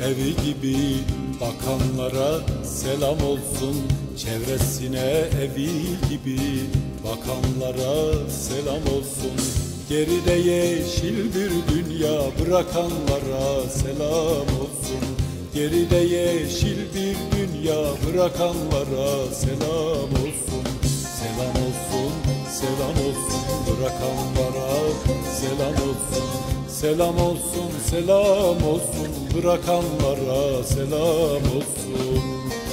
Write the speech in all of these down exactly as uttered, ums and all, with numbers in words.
evi gibi bakanlara selam olsun. Çevresine evi gibi bakanlara selam olsun. Geride yeşil bir dünya bırakanlara selam olsun. Geride yeşil bir dünya bırakanlara selam olsun. Selam olsun, selam olsun bırakanlara selam olsun. Selam olsun, selam olsun bırakanlara selam olsun.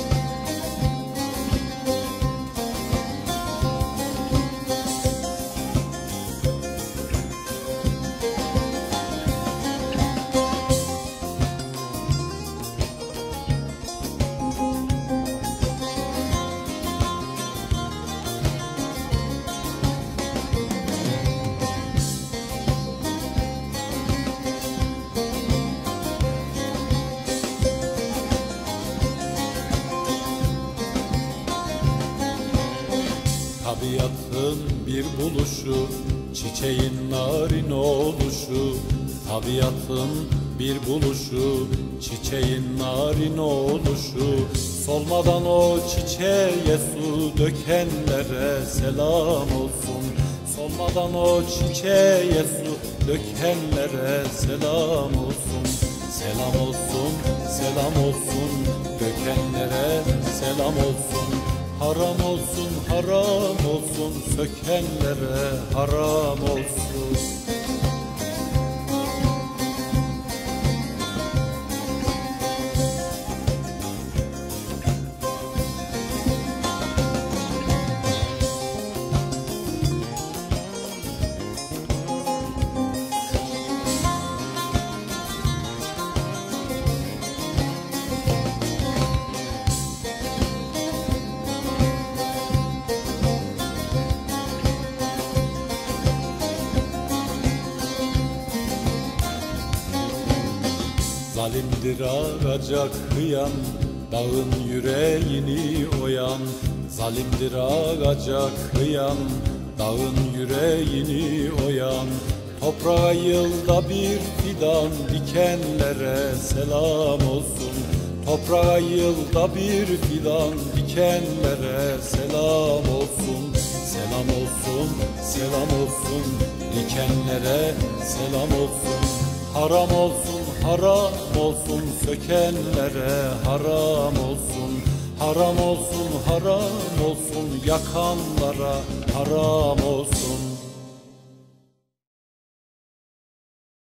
Tabiatın bir buluşu, çiçeğin narin oluşu. Tabiatın bir buluşu, çiçeğin narin oluşu. Solmadan o çiçeğe su dökenlere selam olsun. Solmadan o çiçeğe su dökenlere selam olsun. Selam olsun, selam olsun dökenlere selam olsun. Haram olsun, haram olsun, sökenlere haram olsun. Zalimdir ağaca kıyan, dağın yüreğini oyan. Zalimdir ağaca kıyan, dağın yüreğini oyan. Toprağa yılda bir fidan dikenlere selam olsun. Toprağa yılda bir fidan dikenlere selam olsun. Selam olsun, selam olsun dikenlere selam olsun. Haram olsun, haram olsun sökenlere haram olsun. Haram olsun, haram olsun yakanlara haram olsun.